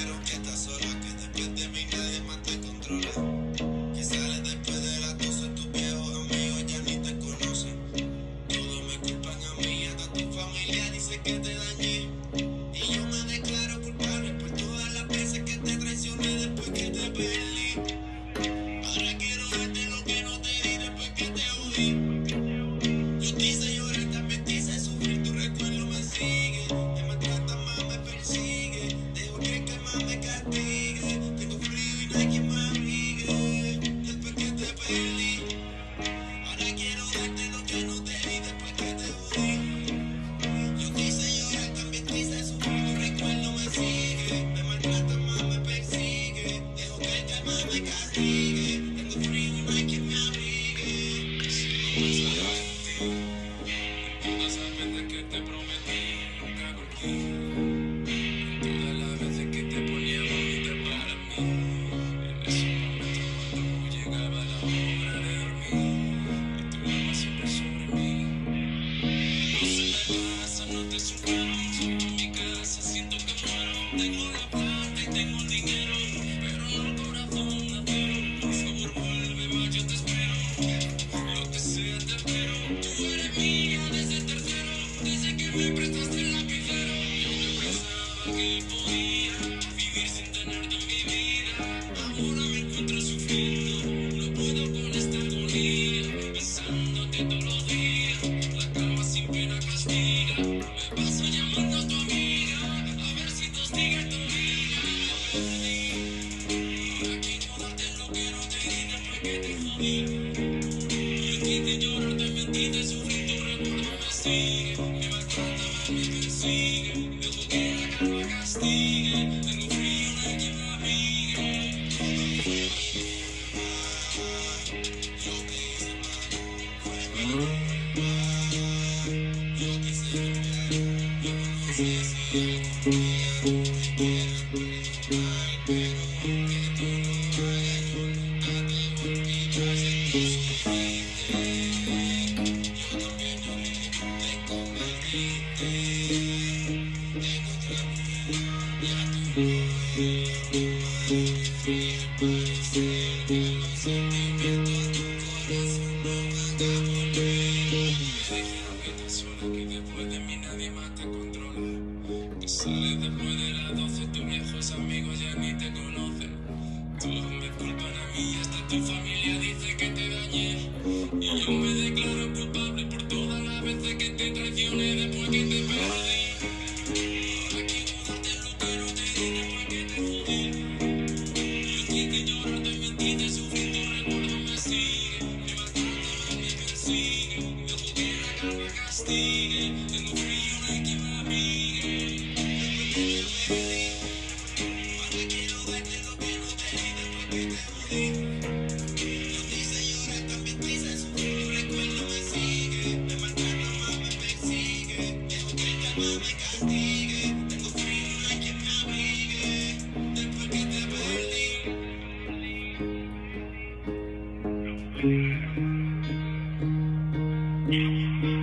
quiero que estás sola, que después de mí nadie más te controla. Que sales después de las 12, tus viejos amigos ya ni te conocen. Todos me culpan a mí, hasta tu familia dice que te dañé. Y yo me declaro culpable por todas las veces que te traicioné después que te perdí. Ahora quiero darte lo que no te di después que te oí. Yo te hice llorar, también te hice sufrir, tu recuerdo me sigue. Me maltrata más, me persigue. Dejo que el calma me castigue. Tengo frío y no hay quien me abrigue. Después que te perdí. Ahora quiero darte lo que no te di después que te jodí. Yo te hice llorar, también te hice sufrir, tu recuerdo me sigue. Me maltrata más, me persigue. Dejo que el calma me castigue. Tengo frío y no hay quien me abrigue. Si no pensaba en ti, en todas las veces que te prometí, nunca acordé. Todas las veces que te ponía bonita para mí. En esos momentos cuando llegaba la hora de dormir, y tu alma siempre sobre mí. No se me pasa, no te supero. Soy en mi casa, siento que muero. Tengo la plata y tengo el dinero, pero no el corazón entero. Por favor vuelve más, yo te espero. Lo que sea te espero. Tú eres mía desde el tercero, desde que me prestaste el lapicero. Yo que pensaba que podía vivir sin tenerte en mi vida. Ahora me encuentro sufriendo, no puedo con esta agonía. Pensándote todos los días, la cama sin pena castiga. Me paso llamando a tu amiga, a ver si te hostiga tu vida. Ahora quiero darte lo que no te di después que te jodí. Yo quise llorar, te mentí, te sufrí, tu recuerdo me sigue. Me maltrata, me persigue. Dejo que la calma castigue. Tengo frío, no hay quien me abrigue. Yo te hice mal, fue mi culpa. Yo quise cambiar, yo no sé si algún día tú me quieras perdonar, pero que tú lo hagas, yo nunca te volví a hacer tú sufriste. Yo también lloré, te convertiste en otra mujer, ya tú no eres y al parecer que los sentimientos a tu corazón no van a volver. Me dijeron que estás sola, que después de mí nadie más te controla. Que sales después de las 12, tus viejos amigos ya ni te conocen. Todos me culpan a mí, hasta tu familia dice que te dañé. Y yo me declaro culpable por todas las veces que te traicioné después que te perdí. Ahora quiero darte lo que no te di después que te jodí. Yo quise llorar, te mentí, te sufrí, tu recuerdo me sigue. Me maltrata, me persigue. Dejo que la calma castigue. Tengo frío, no hay quien me abrigue. Después que te perdí. Ahora quiero darte lo que no te di después que te jodí. Yo te hice llorar, también te hice sufrir, tu recuerdo me sigue. Me maltrata más, me persigue. Dejo que el calma me castigue. Tengo frío, no hay quien me abrigue. Después que te perdí.